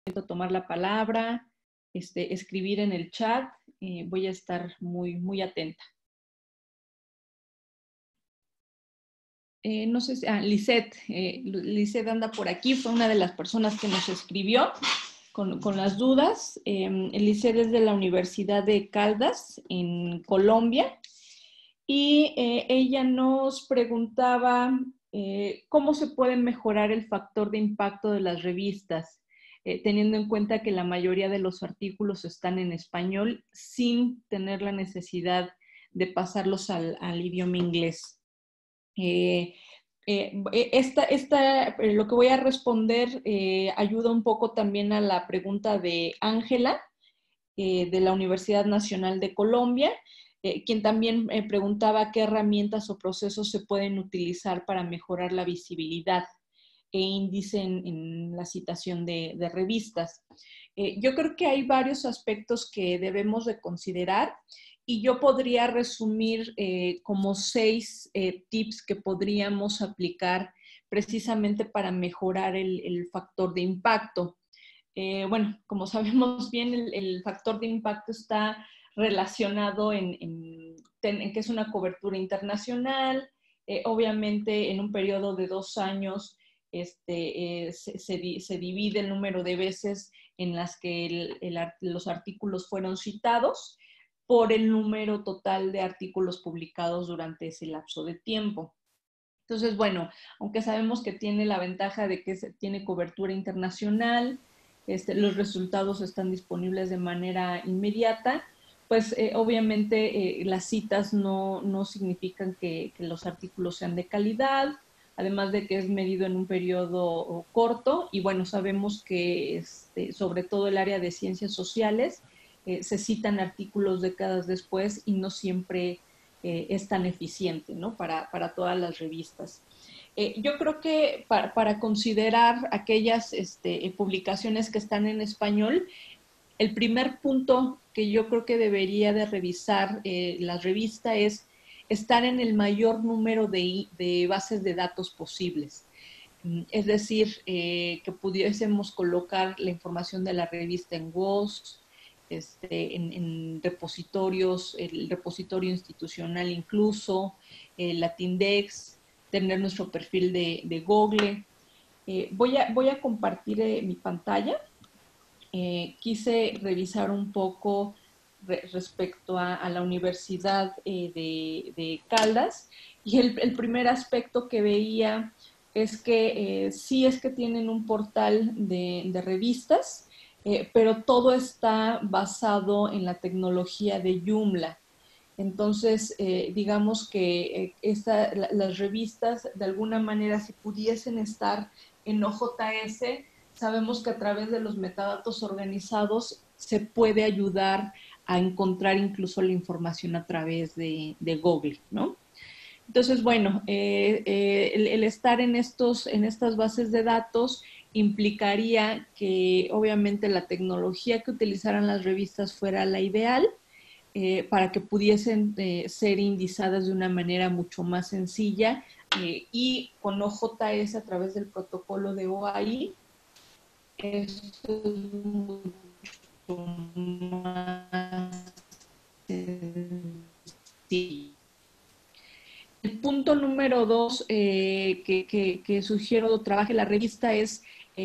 tomar la palabra, escribir en el chat. Voy a estar muy atenta. No sé si, Lisette anda por aquí, fue una de las personas que nos escribió con las dudas. Lisette es de la Universidad de Caldas, en Colombia, y ella nos preguntaba cómo se puede mejorar el factor de impacto de las revistas, teniendo en cuenta que la mayoría de los artículos están en español sin tener la necesidad de pasarlos al idioma inglés. Lo que voy a responder ayuda un poco también a la pregunta de Ángela, de la Universidad Nacional de Colombia, quien también preguntaba qué herramientas o procesos se pueden utilizar para mejorar la visibilidad e índice en la citación de revistas. Yo creo que hay varios aspectos que debemos de considerar, y yo podría resumir como 6 tips que podríamos aplicar precisamente para mejorar el factor de impacto. Bueno, como sabemos bien, el factor de impacto está relacionado en que es una cobertura internacional. Obviamente, en un periodo de 2 años se divide el número de veces en las que los artículos fueron citados por el número total de artículos publicados durante ese lapso de tiempo. Entonces, bueno, aunque sabemos que tiene la ventaja de que tiene cobertura internacional, los resultados están disponibles de manera inmediata, pues obviamente las citas no significan que los artículos sean de calidad, además de que es medido en un periodo corto, y bueno, sabemos que sobre todo el área de ciencias sociales se citan artículos décadas después y no siempre es tan eficiente, ¿no? Para todas las revistas. Yo creo que para considerar aquellas publicaciones que están en español, el primer punto que yo creo que debería de revisar la revista es estar en el mayor número de bases de datos posibles. Es decir, que pudiésemos colocar la información de la revista en WOS, en repositorios, el repositorio institucional incluso, Latindex, tener nuestro perfil de Google. Voy a compartir mi pantalla. Quise revisar un poco respecto a la Universidad de Caldas, y el primer aspecto que veía es que sí es que tienen un portal de revistas, pero todo está basado en la tecnología de Joomla. Entonces, digamos que las revistas, de alguna manera, si pudiesen estar en OJS, sabemos que a través de los metadatos organizados se puede ayudar a encontrar incluso la información a través de Google, ¿no? Entonces, bueno, el estar en estas bases de datos implicaría que obviamente la tecnología que utilizaran las revistas fuera la ideal, para que pudiesen ser indizadas de una manera mucho más sencilla, y con OJS a través del protocolo de OAI, esto es mucho más sencillo. El punto número 2 que sugiero trabaje la revista es,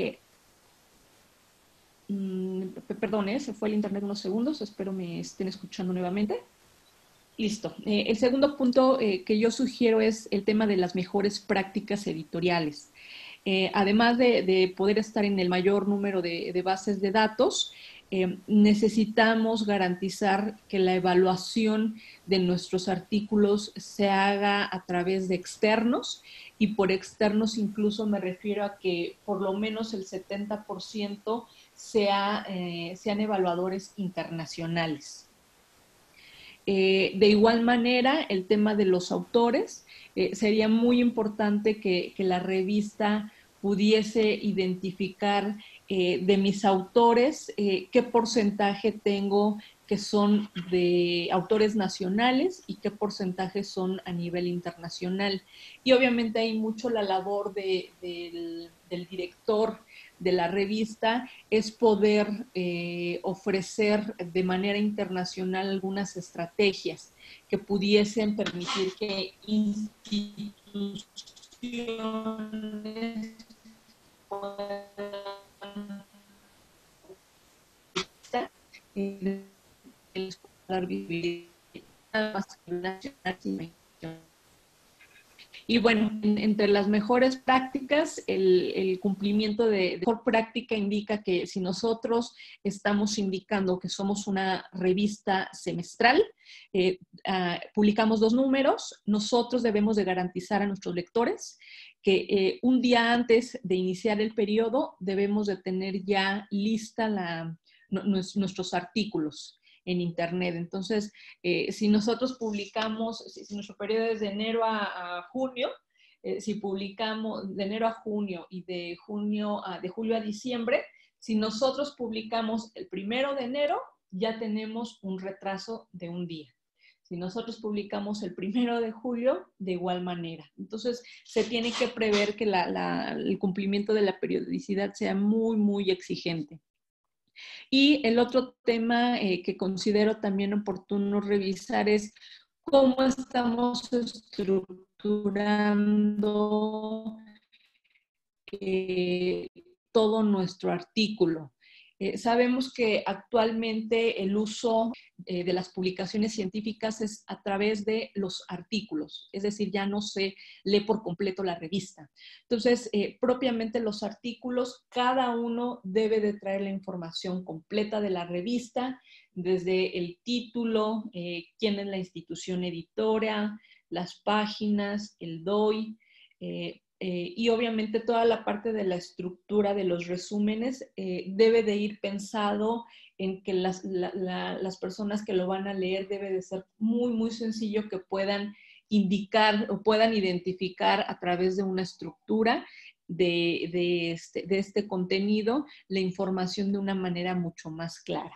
perdón, se fue el internet unos segundos, espero me estén escuchando nuevamente. Listo. El segundo punto que yo sugiero es el tema de las mejores prácticas editoriales. Además de poder estar en el mayor número de bases de datos, necesitamos garantizar que la evaluación de nuestros artículos se haga a través de externos, y por externos incluso me refiero a que por lo menos el 70% sean evaluadores internacionales. De igual manera, el tema de los autores, sería muy importante que la revista pudiese identificar de mis autores, qué porcentaje tengo que son de autores nacionales y qué porcentaje son a nivel internacional. Y obviamente hay mucho la labor del director de la revista, es poder ofrecer de manera internacional algunas estrategias que pudiesen permitir que instituciones puedan vivir y bueno, entre las mejores prácticas, el cumplimiento de mejor práctica indica que si nosotros estamos indicando que somos una revista semestral, publicamos 2 números, nosotros debemos de garantizar a nuestros lectores que un día antes de iniciar el periodo debemos de tener ya lista nuestros artículos en Internet. Entonces, si nosotros publicamos, si nuestro periodo es de enero a junio, si publicamos de enero a junio y de julio a diciembre, si nosotros publicamos el 1 de enero, ya tenemos un retraso de un día. Si nosotros publicamos el 1 de julio, de igual manera. Entonces, se tiene que prever que el cumplimiento de la periodicidad sea muy, muy exigente. Y el otro tema que considero también oportuno revisar es cómo estamos estructurando todo nuestro artículo. Sabemos que actualmente el uso de las publicaciones científicas es a través de los artículos, es decir, ya no se lee por completo la revista. Entonces, propiamente los artículos, cada uno debe de traer la información completa de la revista, desde el título, quién es la institución editora, las páginas, el DOI, y obviamente toda la parte de la estructura de los resúmenes debe de ir pensado en que las personas que lo van a leer debe de ser muy, muy sencillo que puedan indicar o puedan identificar a través de una estructura de este contenido la información de una manera mucho más clara.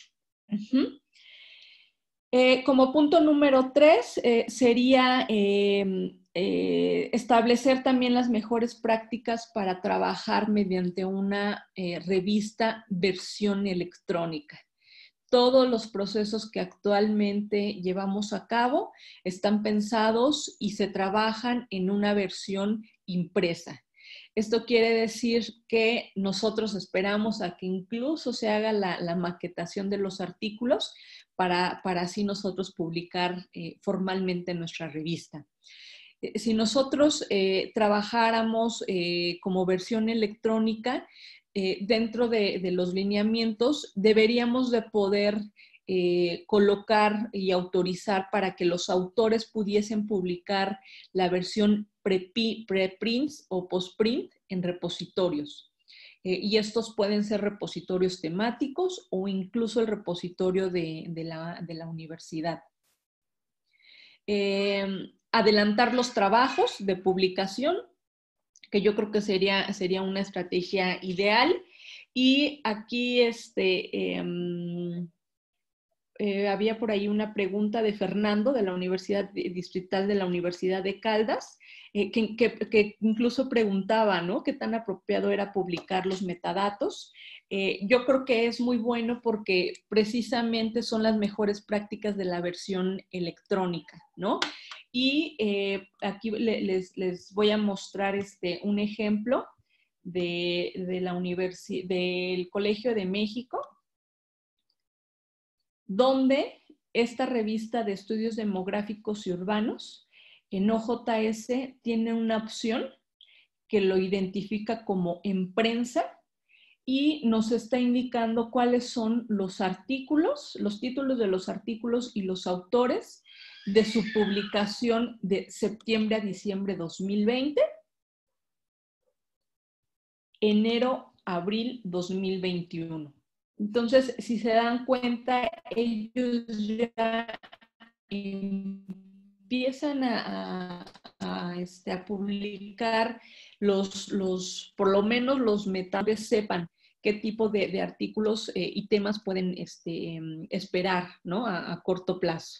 Como punto número 3 sería establecer también las mejores prácticas para trabajar mediante una revista versión electrónica. Todos los procesos que actualmente llevamos a cabo están pensados y se trabajan en una versión impresa. Esto quiere decir que nosotros esperamos a que incluso se haga la maquetación de los artículos para así nosotros publicar formalmente nuestra revista. Si nosotros trabajáramos como versión electrónica, dentro de los lineamientos deberíamos de poder colocar y autorizar para que los autores pudiesen publicar la versión preprint o postprint en repositorios. Y estos pueden ser repositorios temáticos o incluso el repositorio de la universidad. Adelantar los trabajos de publicación, que yo creo que sería una estrategia ideal. Y aquí había por ahí una pregunta de Fernando de la Universidad Distrital de la Universidad de Caldas, que incluso preguntaba, ¿no?, qué tan apropiado era publicar los metadatos. Yo creo que es muy bueno porque precisamente son las mejores prácticas de la versión electrónica, ¿no? Y aquí les voy a mostrar un ejemplo del Colegio de México, donde esta revista de estudios demográficos y urbanos en OJS tiene una opción que lo identifica como en prensa y nos está indicando cuáles son los artículos, los títulos de los artículos y los autores de su publicación de septiembre a diciembre 2020, enero a abril 2021. Entonces, si se dan cuenta, ellos ya empiezan a publicar por lo menos los metadatos, sepan qué tipo de artículos y temas pueden esperar, ¿no? A corto plazo.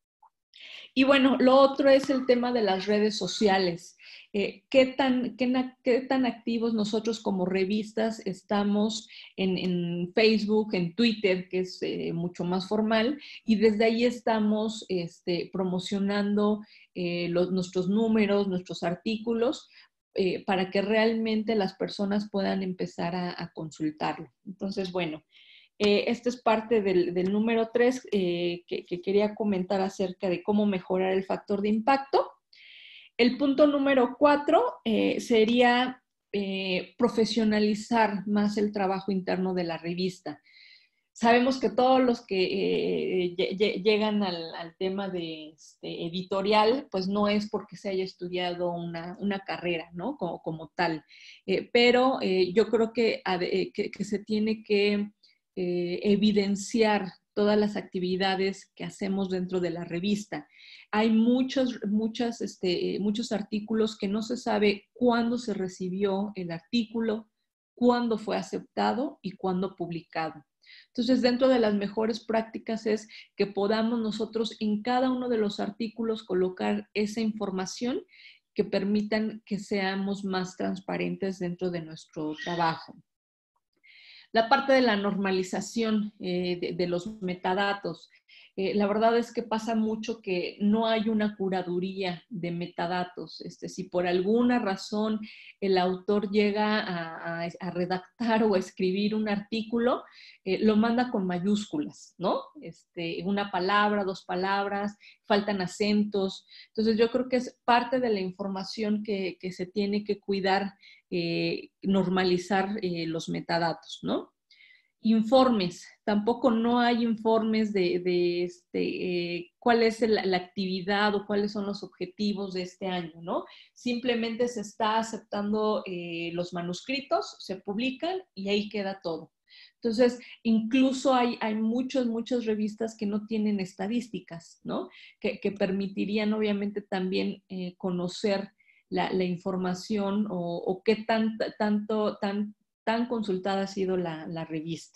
Y bueno, lo otro es el tema de las redes sociales. ¿Qué tan activos nosotros como revistas estamos en Facebook, en Twitter, que es mucho más formal, y desde ahí estamos promocionando nuestros números, nuestros artículos, para que realmente las personas puedan empezar a consultarlo? Entonces, bueno, este es parte del número 3 que quería comentar acerca de cómo mejorar el factor de impacto. El punto número 4 sería profesionalizar más el trabajo interno de la revista. Sabemos que todos los que llegan al tema de editorial, pues no es porque se haya estudiado una carrera, ¿no? Como tal. Pero yo creo que se tiene que evidenciar todas las actividades que hacemos dentro de la revista. Hay muchos artículos que no se sabe cuándo se recibió el artículo, cuándo fue aceptado y cuándo publicado. Entonces, dentro de las mejores prácticas es que podamos nosotros en cada uno de los artículos colocar esa información que permitan que seamos más transparentes dentro de nuestro trabajo. La parte de la normalización de los metadatos. La verdad es que pasa mucho que no hay una curaduría de metadatos. Si por alguna razón el autor llega a redactar o a escribir un artículo, lo manda con mayúsculas, ¿no? Una palabra, 2 palabras, faltan acentos. Entonces yo creo que es parte de la información que se tiene que cuidar, normalizar los metadatos, ¿no? Informes, tampoco no hay informes de cuál es la actividad o cuáles son los objetivos de este año, ¿no? Simplemente se está aceptando los manuscritos, se publican y ahí queda todo. Entonces, incluso hay muchas revistas que no tienen estadísticas, ¿no? Que permitirían obviamente también conocer la información o qué tan consultada ha sido la revista.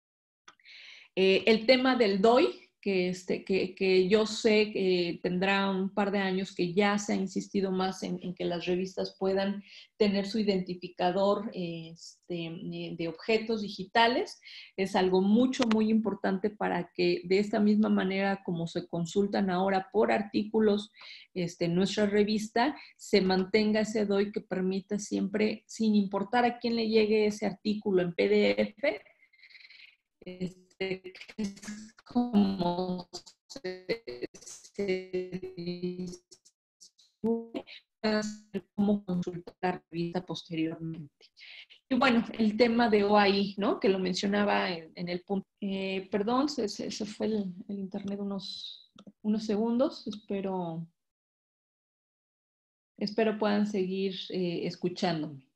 El tema del DOI, que yo sé que tendrá un par de años que ya se ha insistido más en que las revistas puedan tener su identificador de objetos digitales. Es algo muy importante para que de esta misma manera como se consultan ahora por artículos en nuestra revista, se mantenga ese DOI que permita siempre, sin importar a quién le llegue ese artículo en PDF, que es como cómo consultar la revista posteriormente. Y bueno, el tema de OAI, ¿no? Que lo mencionaba en el punto. Perdón, se fue el internet unos segundos. Espero puedan seguir escuchándome.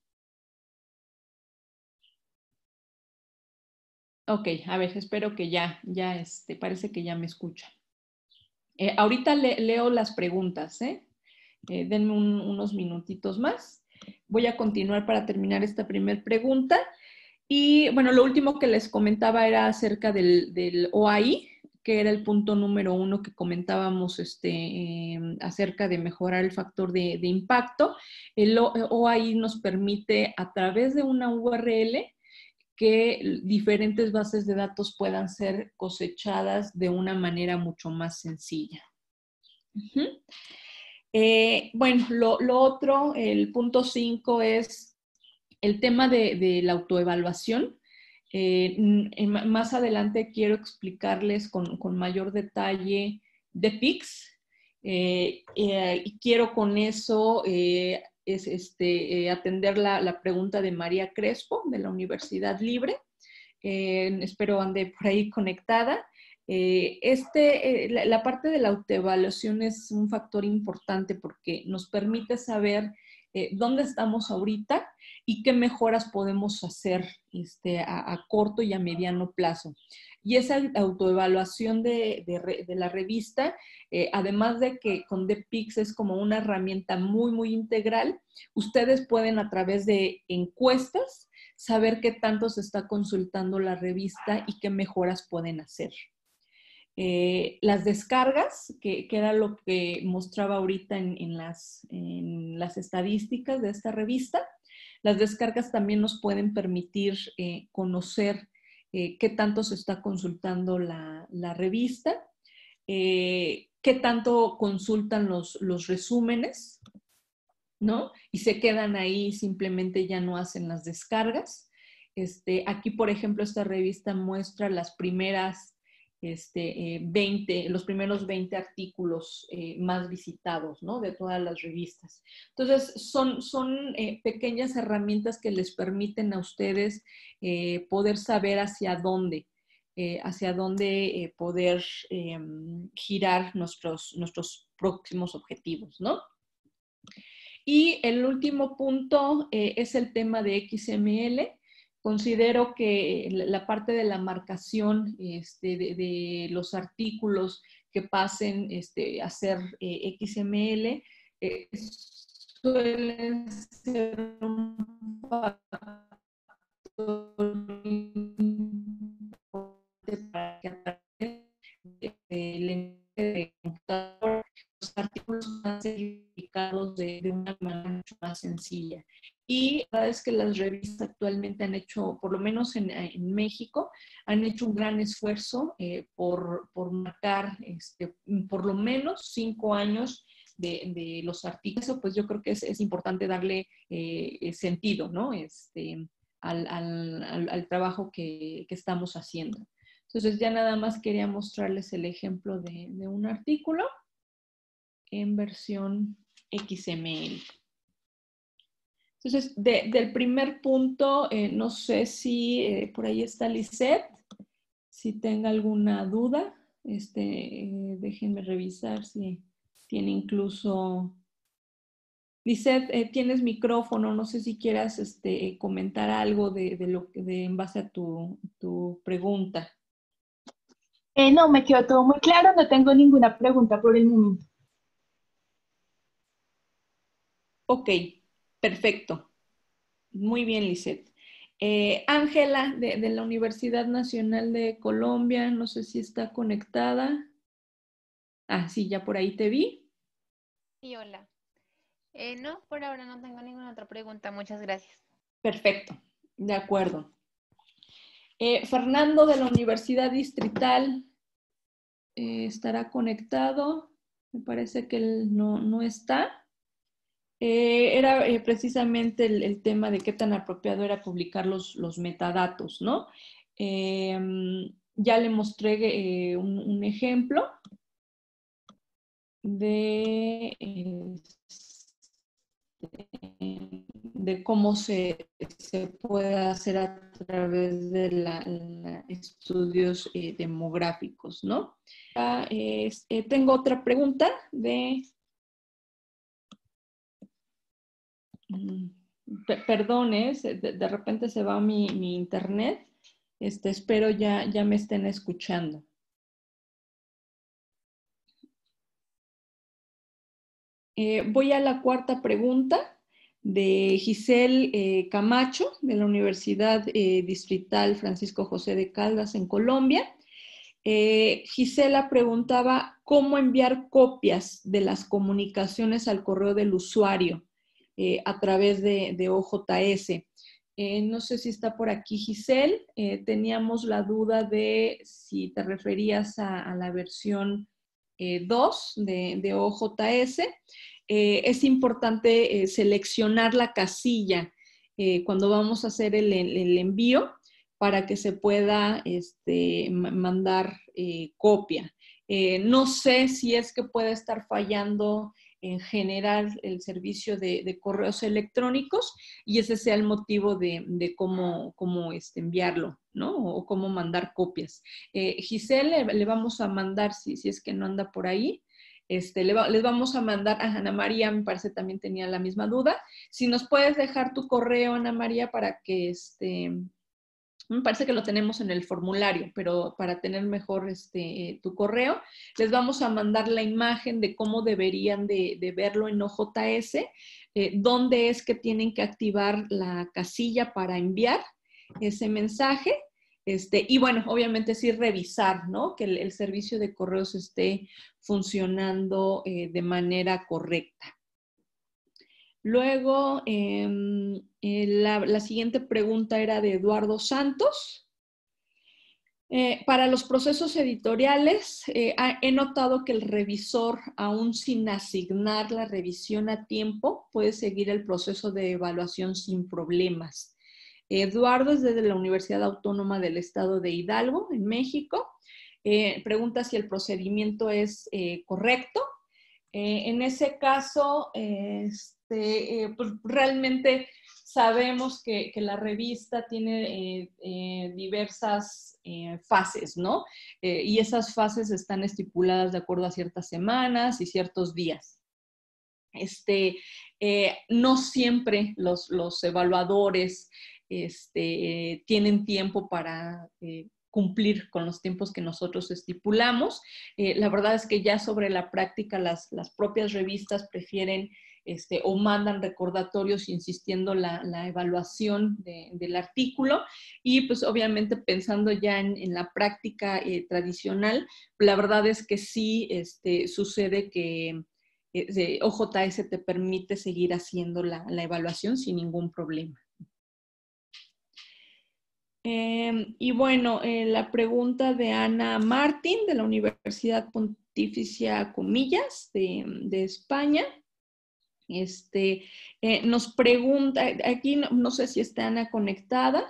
Ok, a ver, espero que ya parece que ya me escuchan. Ahorita leo las preguntas, ¿eh? Denme unos minutitos más. Voy a continuar para terminar esta primera pregunta. Y bueno, lo último que les comentaba era acerca del OAI, que era el punto número 1 que comentábamos acerca de mejorar el factor de impacto. El OAI nos permite, a través de una URL, que diferentes bases de datos puedan ser cosechadas de una manera mucho más sencilla. Bueno, lo otro, el punto 5 es el tema de la autoevaluación. Más adelante quiero explicarles con mayor detalle de PICS y quiero con eso atender la pregunta de María Crespo de la Universidad Libre. Espero ande por ahí conectada. La parte de la autoevaluación es un factor importante porque nos permite saber dónde estamos ahorita y qué mejoras podemos hacer a corto y a mediano plazo. Y esa autoevaluación de la revista, además de que con DPICS es como una herramienta muy integral, ustedes pueden a través de encuestas saber qué tanto se está consultando la revista y qué mejoras pueden hacer. Las descargas, que era lo que mostraba ahorita en las estadísticas de esta revista, las descargas también nos pueden permitir conocer qué tanto se está consultando la revista, qué tanto consultan los resúmenes, ¿no? Y se quedan ahí, simplemente ya no hacen las descargas. Aquí, por ejemplo, esta revista muestra las primeras 20, los primeros 20 artículos más visitados, ¿no? De todas las revistas. Entonces, son pequeñas herramientas que les permiten a ustedes poder saber hacia dónde poder girar nuestros próximos objetivos, ¿no? Y el último punto es el tema de XML. Considero que la parte de la marcación de los artículos que pasen a ser XML suele ser un factor importante para que a través del lenguaje de computador los artículos van ser publicados de una manera mucho más sencilla. Y la verdad es que las revistas actualmente han hecho, por lo menos en México, han hecho un gran esfuerzo por marcar por lo menos 5 años de los artículos. Eso pues yo creo que es importante darle sentido, ¿no? Al trabajo que estamos haciendo. Entonces ya nada más quería mostrarles el ejemplo de un artículo en versión XML. Entonces, del primer punto, no sé si por ahí está Lisette, si tenga alguna duda, déjenme revisar si tiene incluso... Lisette, tienes micrófono, no sé si quieras comentar algo en base a tu pregunta. No, me quedó todo muy claro, no tengo ninguna pregunta por el momento. Ok, perfecto. Muy bien, Lisette. Ángela, de la Universidad Nacional de Colombia, no sé si está conectada. Ah, sí, ya por ahí te vi. Sí, hola. No, por ahora no tengo ninguna otra pregunta. Muchas gracias. Perfecto, de acuerdo. Fernando, de la Universidad Distrital, ¿estará conectado? Me parece que él no está. Era precisamente el tema de qué tan apropiado era publicar los metadatos, ¿no? Ya le mostré un ejemplo de cómo se puede hacer a través de estudios demográficos, ¿no? Tengo otra pregunta de... Perdones, de repente se va mi internet. Espero ya me estén escuchando. Voy a la cuarta pregunta de Giselle Camacho, de la Universidad Distrital Francisco José de Caldas en Colombia. Gisela preguntaba cómo enviar copias de las comunicaciones al correo del usuario a través de OJS. No sé si está por aquí Giselle. Teníamos la duda de si te referías a la versión 2 de OJS. Es importante seleccionar la casilla cuando vamos a hacer el envío para que se pueda mandar copia. No sé si es que puede estar fallando en generar el servicio de correos electrónicos y ese sea el motivo de cómo enviarlo, ¿no? O cómo mandar copias. Giselle, le vamos a mandar, si es que no anda por ahí, les vamos a mandar a Ana María, me parece también tenía la misma duda. Si nos puedes dejar tu correo, Ana María, para que me parece que lo tenemos en el formulario, pero para tener mejor tu correo, les vamos a mandar la imagen de cómo deberían de verlo en OJS. dónde es que tienen que activar la casilla para enviar ese mensaje. Y bueno, obviamente sí revisar, ¿no? Que el servicio de correos esté funcionando de manera correcta. Luego, la siguiente pregunta era de Eduardo Santos. Para los procesos editoriales, he notado que el revisor, aún sin asignar la revisión a tiempo, puede seguir el proceso de evaluación sin problemas. Eduardo es desde la Universidad Autónoma del Estado de Hidalgo, en México. Pregunta si el procedimiento es correcto. En ese caso, pues realmente sabemos que la revista tiene diversas fases, ¿no? Y esas fases están estipuladas de acuerdo a ciertas semanas y ciertos días. No siempre los evaluadores tienen tiempo para cumplir con los tiempos que nosotros estipulamos. La verdad es que ya sobre la práctica las propias revistas prefieren o mandan recordatorios insistiendo la evaluación del artículo y pues obviamente pensando ya en la práctica tradicional, la verdad es que sí sucede que OJS te permite seguir haciendo la evaluación sin ningún problema. Y bueno, la pregunta de Ana Martín de la Universidad Pontificia Comillas de España. Nos pregunta, aquí no sé si está Ana conectada,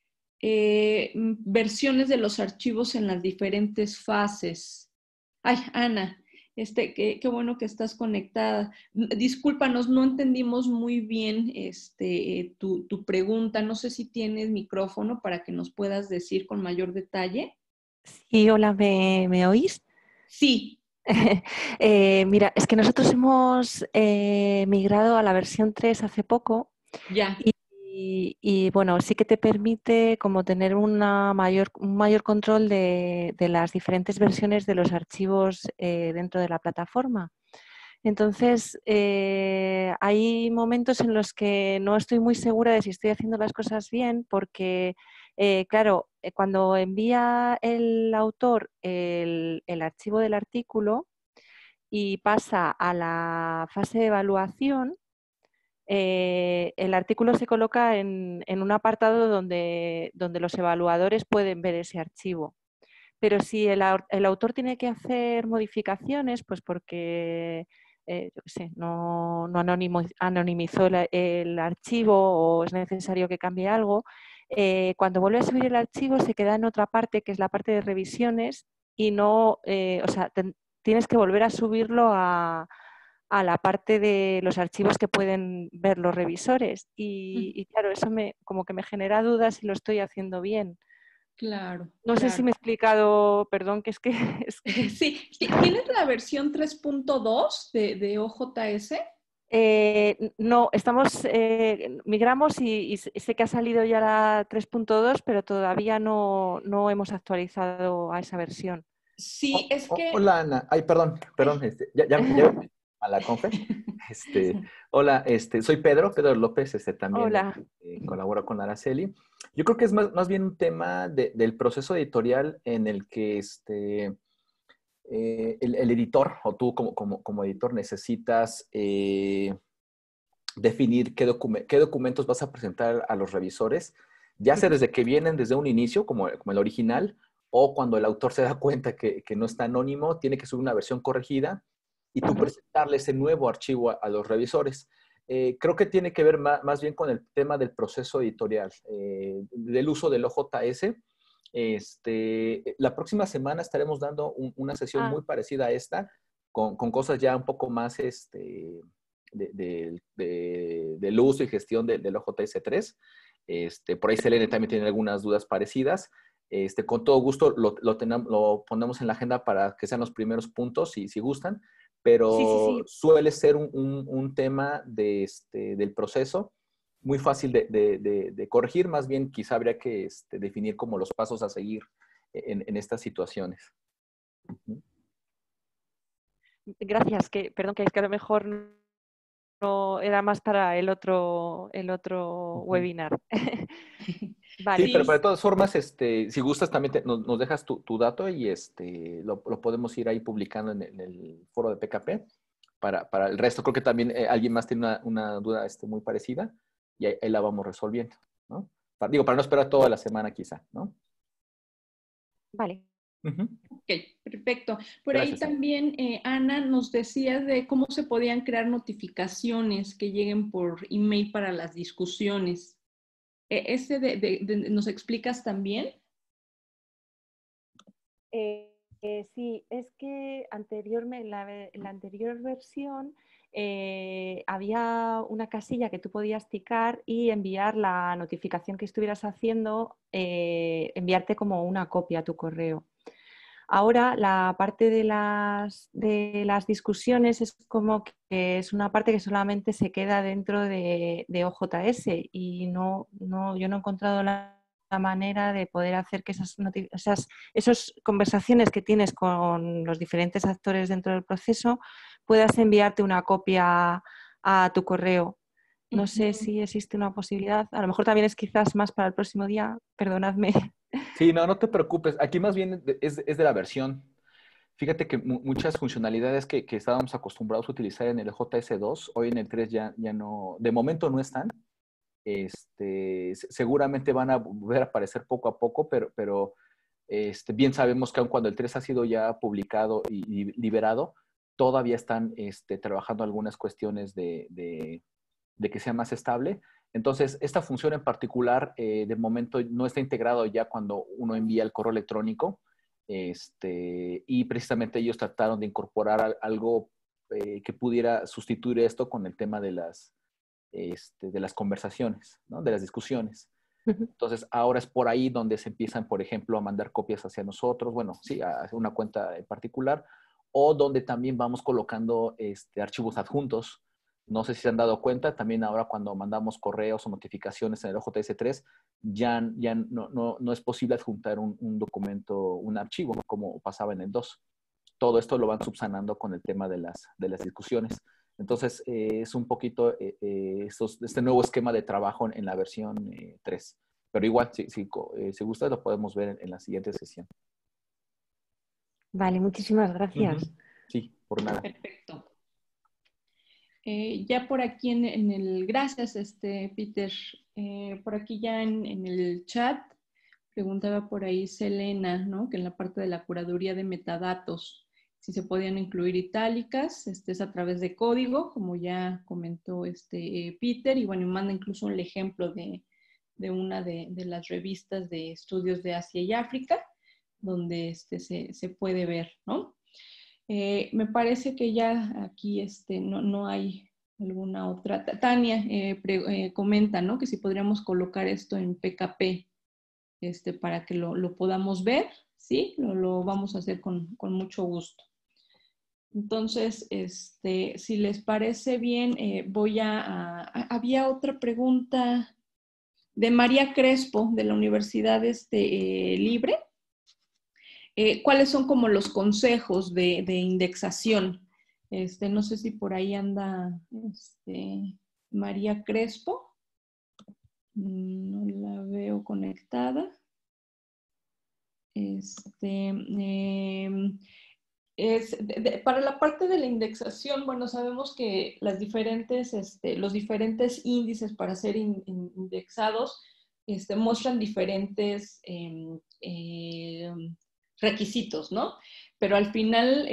versiones de los archivos en las diferentes fases. Ay, Ana, qué bueno que estás conectada. Discúlpanos, no entendimos muy bien tu pregunta. No sé si tienes micrófono para que nos puedas decir con mayor detalle. Sí, hola, ¿me oís? Sí. Mira, es que nosotros hemos migrado a la versión 3 hace poco. Ya. Y bueno, sí que te permite como tener un mayor control de las diferentes versiones de los archivos dentro de la plataforma. Entonces, hay momentos en los que no estoy muy segura de si estoy haciendo las cosas bien porque, claro, cuando envía el autor el archivo del artículo y pasa a la fase de evaluación, el artículo se coloca en un apartado donde los evaluadores pueden ver ese archivo. Pero si el autor tiene que hacer modificaciones, pues porque yo qué sé, no anonimizó el archivo o es necesario que cambie algo, cuando vuelve a subir el archivo se queda en otra parte, que es la parte de revisiones, y no, o sea, tienes que volver a subirlo a la parte de los archivos que pueden ver los revisores. Y claro, eso como que me genera dudas si lo estoy haciendo bien. Claro. No sé si me he explicado, perdón, que es que... Sí, ¿tienes la versión 3.2 de OJS? No, migramos y sé que ha salido ya la 3.2, pero todavía no hemos actualizado a esa versión. Sí, es que... Hola, Ana. Ay, perdón. Ya a la confe. Hola, soy Pedro López, también Hola. colaboro con Araceli. Yo creo que es más bien un tema del proceso editorial en el que el editor o tú como editor necesitas definir qué documentos vas a presentar a los revisores, ya sea desde que vienen desde un inicio, como el original, o cuando el autor se da cuenta que no está anónimo, tiene que subir una versión corregida y tú presentarle ese nuevo archivo a los revisores. Creo que tiene que ver más bien con el tema del proceso editorial, del uso del OJS. La próxima semana estaremos dando una sesión muy parecida a esta, con cosas ya un poco más del uso y gestión del OJS 3. Por ahí Selene también tiene algunas dudas parecidas. Con todo gusto lo ponemos en la agenda para que sean los primeros puntos, si gustan, pero Sí. suele ser un tema del proceso muy fácil de corregir. Más bien quizá habría que definir como los pasos a seguir en estas situaciones. Gracias, perdón, que es que a lo mejor era más para el otro webinar. Vale, Sí, pero Sí, de todas formas, si gustas, también nos dejas tu dato y lo podemos ir ahí publicando en el foro de PKP para el resto. Creo que también alguien más tiene una duda muy parecida y ahí la vamos resolviendo, ¿no? Para no esperar toda la semana quizá, ¿no? vale. Ujú. ok, perfecto. Por ahí Gracias. también, Ana, nos decías de cómo se podían crear notificaciones que lleguen por email para las discusiones. ¿Ese nos explicas también? Sí, es que en la anterior versión había una casilla que tú podías ticar y enviar la notificación que estuvieras haciendo, enviarte como una copia a tu correo. Ahora la parte de las discusiones es como que es una parte que solamente se queda dentro de OJS y yo no he encontrado la manera de poder hacer que esas conversaciones que tienes con los diferentes actores dentro del proceso puedas enviarte una copia a tu correo. No sé Ujú. si existe una posibilidad. A lo mejor también es quizás más para el próximo día. Perdonadme. Sí, no te preocupes. Aquí más bien es de la versión. Fíjate que muchas funcionalidades que estábamos acostumbrados a utilizar en el JS2, hoy en el 3 ya no, de momento no están. Seguramente van a volver a aparecer poco a poco, pero bien sabemos que aun cuando el 3 ha sido ya publicado y liberado, todavía están trabajando algunas cuestiones de que sea más estable. Entonces, esta función en particular, de momento, no está integrado ya cuando uno envía el correo electrónico. Y precisamente ellos trataron de incorporar algo que pudiera sustituir esto con el tema de las conversaciones, ¿no? De las discusiones. Entonces, ahora es por ahí donde se empiezan, por ejemplo, a mandar copias hacia nosotros, bueno, sí, a una cuenta en particular, o donde también vamos colocando archivos adjuntos. No sé si se han dado cuenta, también ahora cuando mandamos correos o notificaciones en el OJS3, ya no es posible adjuntar un documento, un archivo, como pasaba en el 2. Todo esto lo van subsanando con el tema de las discusiones. Entonces, es un poquito este nuevo esquema de trabajo en la versión 3. Pero igual, si gusta, lo podemos ver en la siguiente sesión. Vale, muchísimas gracias. Sí, por nada. Perfecto. Ya por aquí en el, gracias, Peter. Por aquí ya en el chat preguntaba por ahí Selena, ¿no? Que en la parte de la curaduría de metadatos, si se podían incluir itálicas, es a través de código, como ya comentó Peter, y bueno, y manda incluso el ejemplo de una de las revistas de estudios de Asia y África, donde se puede ver, ¿no? Me parece que ya aquí no hay alguna otra. Tania comenta, ¿no? Que si podríamos colocar esto en PKP para que lo podamos ver, ¿sí? Lo vamos a hacer con mucho gusto. Entonces, si les parece bien, había otra pregunta de María Crespo, de la Universidad Libre. ¿Cuáles son como los consejos de indexación? No sé si por ahí anda María Crespo. No la veo conectada. Para la parte de la indexación, bueno, sabemos que los diferentes índices para ser indexados muestran diferentes requisitos, ¿no? Pero al final,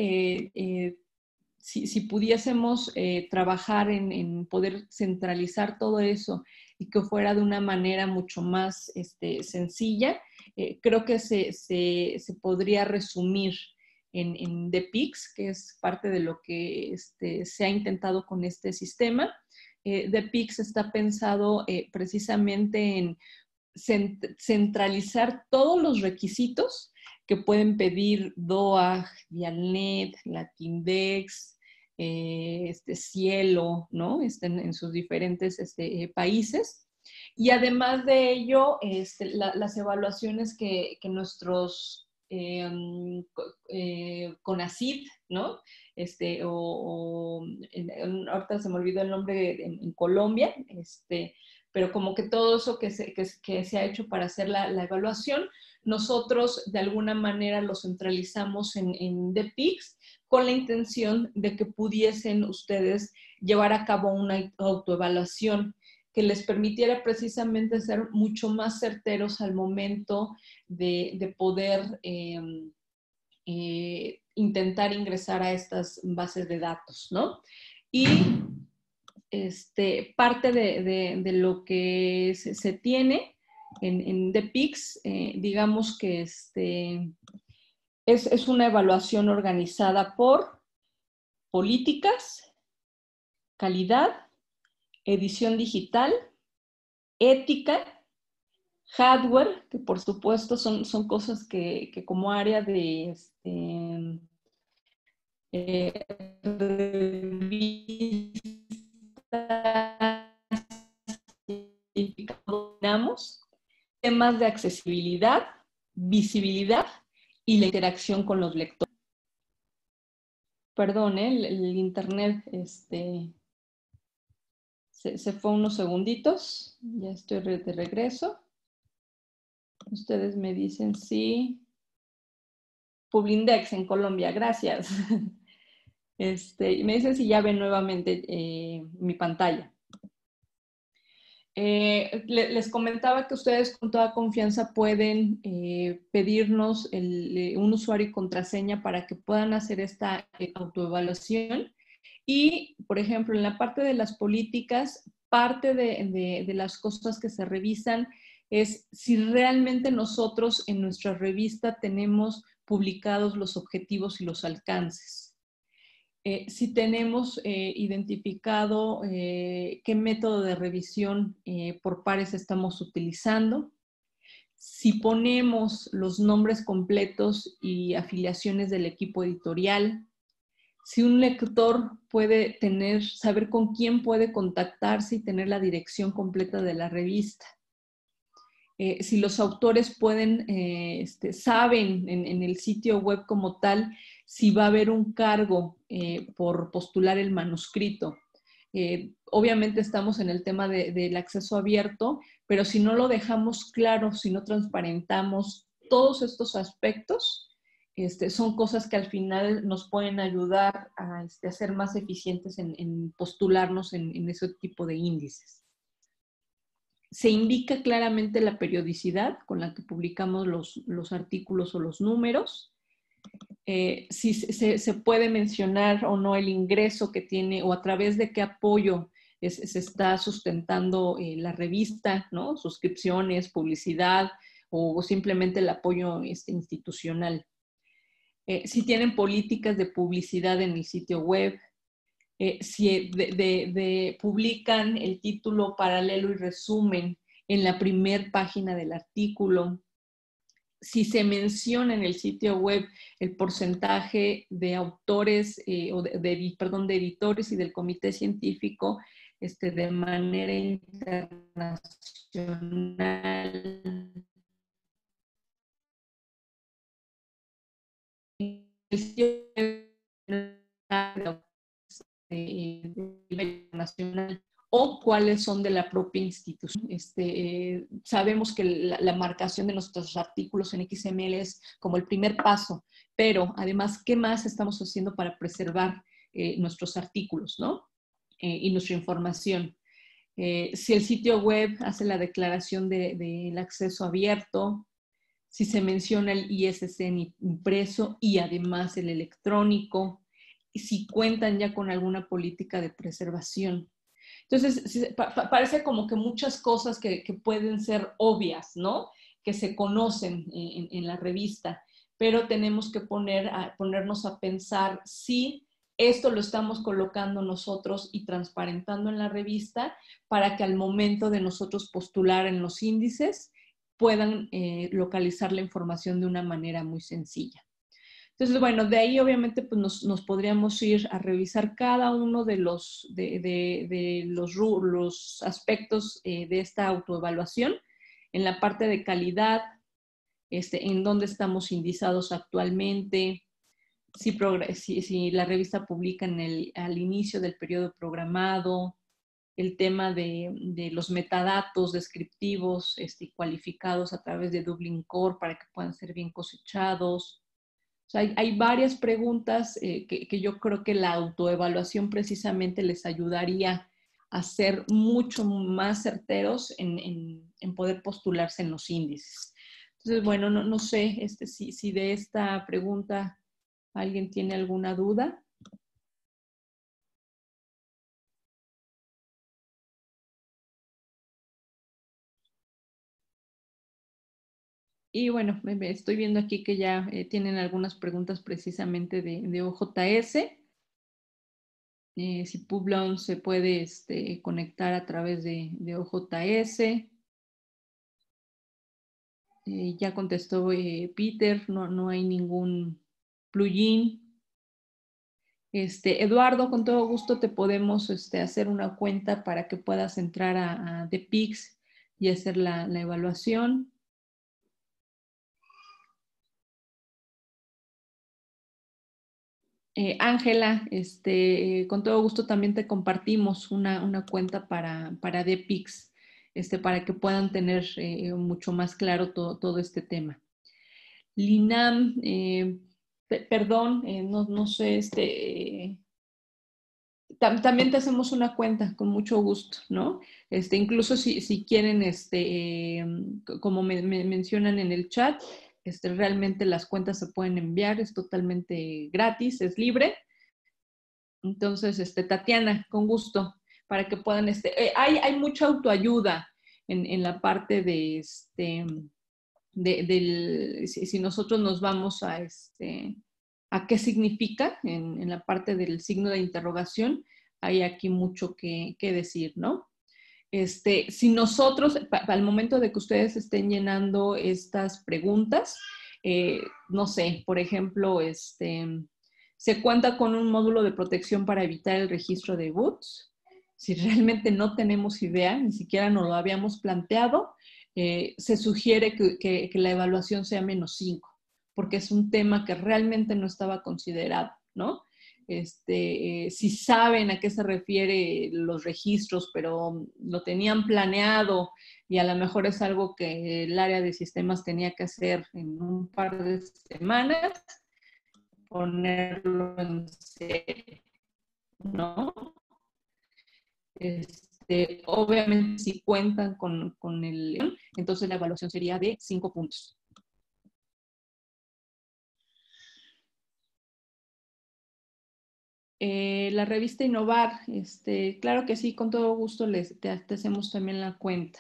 si pudiésemos trabajar en poder centralizar todo eso y que fuera de una manera mucho más sencilla, creo que se podría resumir en ThePix, que es parte de lo que se ha intentado con este sistema. ThePix está pensado precisamente en centralizar todos los requisitos que pueden pedir DOAG, Dialnet, Latindex, Cielo, ¿no? En sus diferentes países. Y además de ello, las evaluaciones que nuestros CONACYT, ¿no? Ahorita se me olvidó el nombre en Colombia, pero como que todo eso que se ha hecho para hacer la evaluación, nosotros de alguna manera lo centralizamos en DPICS con la intención de que pudiesen ustedes llevar a cabo una autoevaluación que les permitiera precisamente ser mucho más certeros al momento de poder intentar ingresar a estas bases de datos, ¿no? Y parte de lo que se tiene en DPICS, digamos que es una evaluación organizada por políticas, calidad, edición digital, ética, hardware, que por supuesto son cosas que como área de temas de accesibilidad, visibilidad y la interacción con los lectores. Perdón, el internet se fue unos segunditos. Ya estoy de regreso. Ustedes me dicen sí. Publindex en Colombia, gracias. Me dicen si ya ven nuevamente mi pantalla. Les comentaba que ustedes con toda confianza pueden pedirnos un usuario y contraseña para que puedan hacer esta autoevaluación. Y, por ejemplo, en la parte de las políticas, parte de las cosas que se revisan es si realmente nosotros en nuestra revista tenemos publicados los objetivos y los alcances. Si tenemos identificado qué método de revisión por pares estamos utilizando, si ponemos los nombres completos y afiliaciones del equipo editorial, si un lector puede saber con quién puede contactarse y tener la dirección completa de la revista. Si los autores saben en el sitio web como tal si va a haber un cargo por postular el manuscrito. Obviamente estamos en el tema del acceso abierto, pero si no lo dejamos claro, si no transparentamos todos estos aspectos, son cosas que al final nos pueden ayudar a ser más eficientes en postularnos en ese tipo de índices. Se indica claramente la periodicidad con la que publicamos los artículos o los números. Si se puede mencionar o no el ingreso que tiene o a través de qué apoyo se está sustentando la revista, ¿no? Suscripciones, publicidad o simplemente el apoyo institucional. Si tienen políticas de publicidad en el sitio web, si publican el título, paralelo y resumen en la primer página del artículo, si se menciona en el sitio web el porcentaje de autores, de editores y del comité científico de manera internacional. El sitio nacional o cuáles son de la propia institución. Sabemos que la marcación de nuestros artículos en XML es como el primer paso, pero además, ¿qué más estamos haciendo para preservar nuestros artículos, ¿no? Y nuestra información? Si el sitio web hace la declaración del acceso abierto, si se menciona el ISSN impreso y además el electrónico, y si cuentan ya con alguna política de preservación. Entonces, parece como que muchas cosas que pueden ser obvias, ¿no? Que se conocen en la revista, pero tenemos que ponernos a pensar si esto lo estamos colocando nosotros y transparentando en la revista para que al momento de nosotros postular en los índices puedan localizar la información de una manera muy sencilla. Entonces, bueno, de ahí obviamente pues nos podríamos ir a revisar cada uno de los aspectos de esta autoevaluación. En la parte de calidad, en dónde estamos indizados actualmente, si la revista publica al inicio del periodo programado, el tema de los metadatos descriptivos cualificados a través de Dublin Core para que puedan ser bien cosechados. O sea, hay varias preguntas que yo creo que la autoevaluación precisamente les ayudaría a ser mucho más certeros en poder postularse en los índices. Entonces, bueno, no sé si de esta pregunta alguien tiene alguna duda. Y bueno, estoy viendo aquí que ya tienen algunas preguntas precisamente de OJS. Si Publon se puede conectar a través de OJS. Ya contestó Peter, no hay ningún plugin. Eduardo, con todo gusto te podemos hacer una cuenta para que puedas entrar a ThePix y hacer la evaluación. Ángela, con todo gusto también te compartimos una cuenta para ThePix, para que puedan tener mucho más claro todo este tema. Linam, perdón, no sé, también te hacemos una cuenta con mucho gusto, ¿no? Incluso si quieren, como me mencionan en el chat, realmente las cuentas se pueden enviar, es totalmente gratis, es libre. Entonces, Tatiana, con gusto, para que puedan, hay mucha autoayuda en la parte si nosotros nos vamos a qué significa en la parte del signo de interrogación, hay aquí mucho que decir, ¿no? Si nosotros, al momento de que ustedes estén llenando estas preguntas, no sé, por ejemplo, se cuenta con un módulo de protección para evitar el registro de boots. Si realmente no tenemos idea, ni siquiera nos lo habíamos planteado, se sugiere que la evaluación sea -5, porque es un tema que realmente no estaba considerado, ¿no? Si saben a qué se refiere los registros, pero lo tenían planeado y a lo mejor es algo que el área de sistemas tenía que hacer en un par de semanas, ponerlo en serio, ¿no? Obviamente si cuentan con el, entonces la evaluación sería de 5 puntos. La revista Innovar, claro que sí, con todo gusto te hacemos también la cuenta.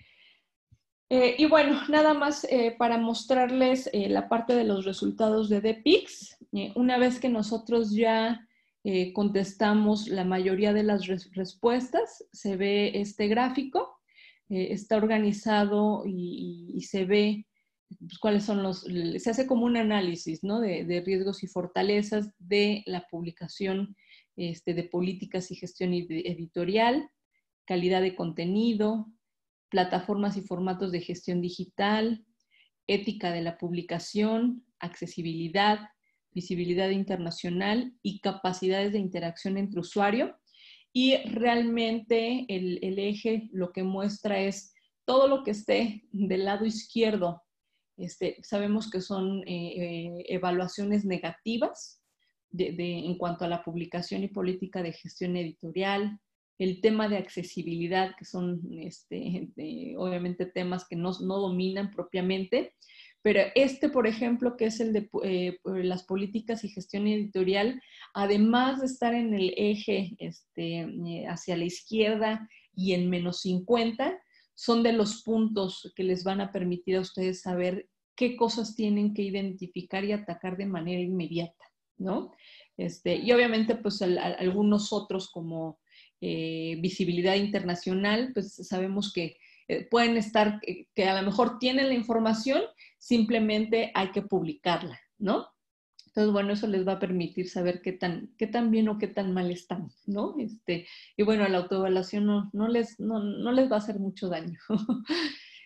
Y bueno, nada más para mostrarles la parte de los resultados de ThePix. Una vez que nosotros ya contestamos la mayoría de las respuestas, se ve este gráfico, está organizado y se ve pues, cuáles son se hace como un análisis, ¿no? de riesgos y fortalezas de la publicación de políticas y gestión editorial, calidad de contenido, plataformas y formatos de gestión digital, ética de la publicación, accesibilidad, visibilidad internacional y capacidades de interacción entre usuario. Y realmente el eje lo que muestra es todo lo que esté del lado izquierdo. Sabemos que son evaluaciones negativas en cuanto a la publicación y política de gestión editorial, el tema de accesibilidad, que son obviamente temas que no dominan propiamente, pero por ejemplo, que es el de las políticas y gestión editorial, además de estar en el eje hacia la izquierda y en -50, son de los puntos que les van a permitir a ustedes saber qué cosas tienen que identificar y atacar de manera inmediata, ¿no? Y obviamente, pues algunos otros como visibilidad internacional, pues sabemos que pueden estar, que a lo mejor tienen la información, simplemente hay que publicarla, ¿no? Entonces, bueno, eso les va a permitir saber qué tan bien o qué tan mal están, ¿no? Y bueno, la autoevaluación no les va a hacer mucho daño.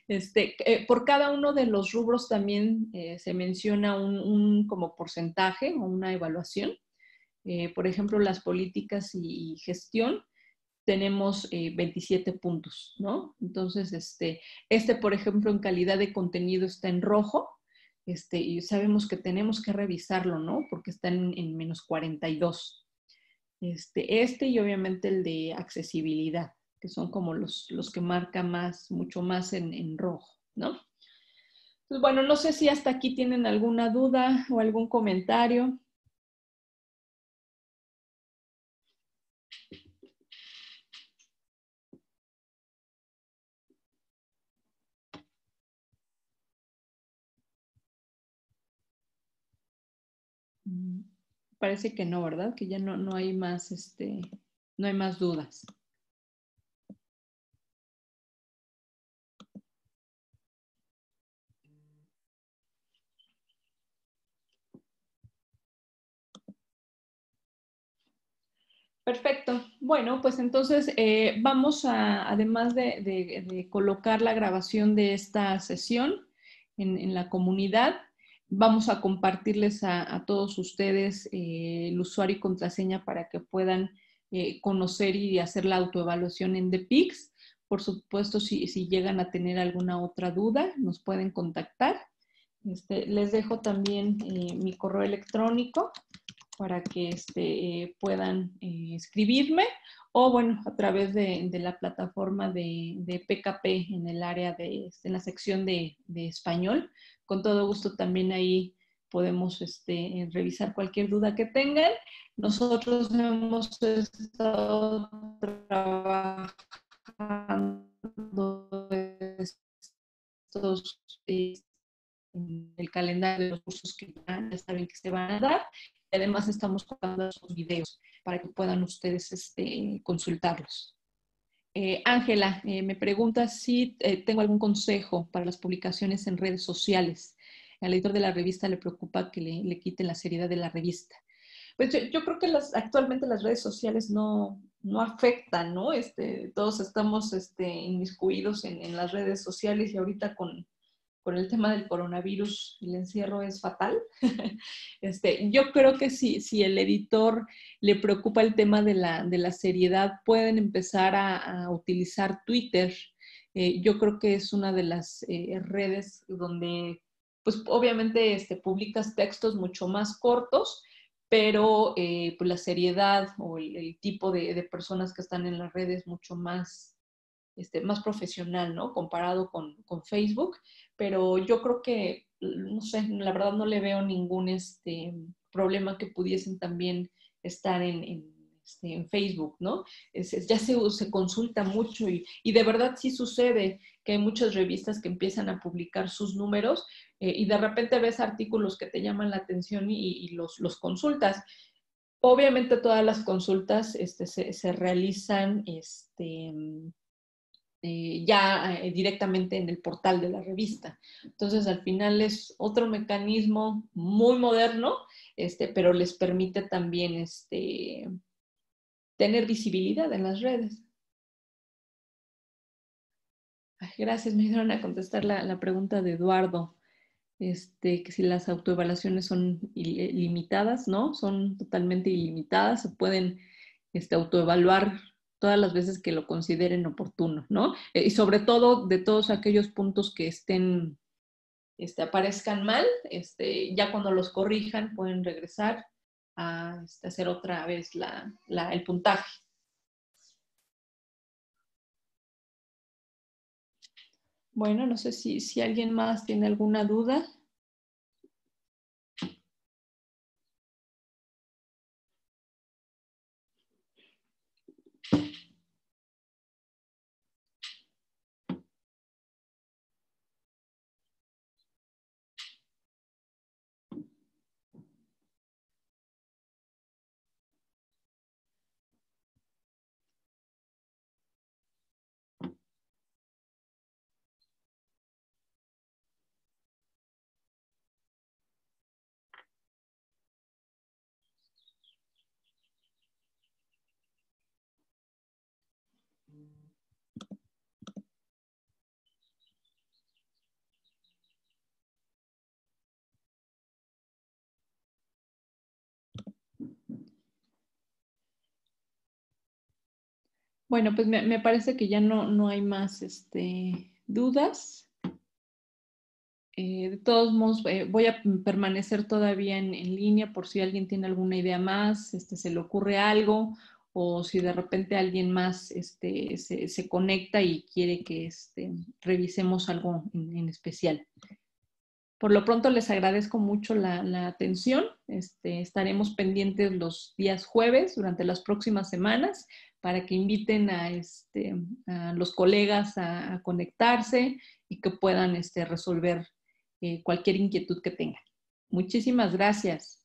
Por cada uno de los rubros también se menciona un como porcentaje o una evaluación. Por ejemplo, las políticas y gestión, tenemos 27 puntos, ¿no? Entonces, por ejemplo, en calidad de contenido está en rojo, y sabemos que tenemos que revisarlo, ¿no? Porque está en menos 42. Y obviamente el de accesibilidad, que son como los que marca más, mucho más en rojo, ¿no? Pues bueno, no sé si hasta aquí tienen alguna duda o algún comentario. Parece que no, ¿verdad? Que ya no hay más, no hay más dudas. Perfecto. Bueno, pues entonces vamos a, además de colocar la grabación de esta sesión en la comunidad, vamos a compartirles a todos ustedes el usuario y contraseña para que puedan conocer y hacer la autoevaluación en ThePix. Por supuesto, si llegan a tener alguna otra duda, nos pueden contactar. Les dejo también mi correo electrónico para que puedan escribirme, o bueno, a través de la plataforma de PKP en el área en la sección de español. Con todo gusto también ahí podemos revisar cualquier duda que tengan. Nosotros hemos estado trabajando estos en el calendario de los cursos que ya saben que se van a dar. Y además estamos colgando esos videos para que puedan ustedes consultarlos. Ángela, me pregunta si tengo algún consejo para las publicaciones en redes sociales. Al editor de la revista le preocupa que le quiten la seriedad de la revista. Pues yo creo que actualmente las redes sociales no afectan, ¿no? Todos estamos inmiscuidos en las redes sociales, y ahorita con el tema del coronavirus, el encierro es fatal. Yo creo que si el editor le preocupa el tema de la seriedad, pueden empezar a utilizar Twitter. Yo creo que es una de las redes donde, pues obviamente, publicas textos mucho más cortos, pero pues la seriedad o el tipo de personas que están en las redes mucho más profesional, ¿no? Comparado con Facebook, pero yo creo que, no sé, la verdad no le veo ningún problema que pudiesen también estar en Facebook, ¿no? Ya se consulta mucho, y de verdad sí sucede que hay muchas revistas que empiezan a publicar sus números, y de repente ves artículos que te llaman la atención y los consultas. Obviamente todas las consultas se realizan ya directamente en el portal de la revista. Entonces, al final es otro mecanismo muy moderno, pero les permite también tener visibilidad en las redes. Ay, gracias, me ayudaron a contestar la pregunta de Eduardo, que si las autoevaluaciones son limitadas, ¿no? Son totalmente ilimitadas, se pueden autoevaluar todas las veces que lo consideren oportuno, ¿no? Y sobre todo de todos aquellos puntos que aparezcan mal, ya cuando los corrijan pueden regresar a hacer otra vez el puntaje. Bueno, no sé si alguien más tiene alguna duda. Bueno, pues me parece que ya no hay más dudas. De todos modos, voy a permanecer todavía en línea por si alguien tiene alguna idea más, se le ocurre algo, o si de repente alguien más se conecta y quiere que revisemos algo en especial. Por lo pronto les agradezco mucho la atención. Estaremos pendientes los días jueves durante las próximas semanas para que inviten a los colegas a conectarse y que puedan resolver cualquier inquietud que tengan. Muchísimas gracias.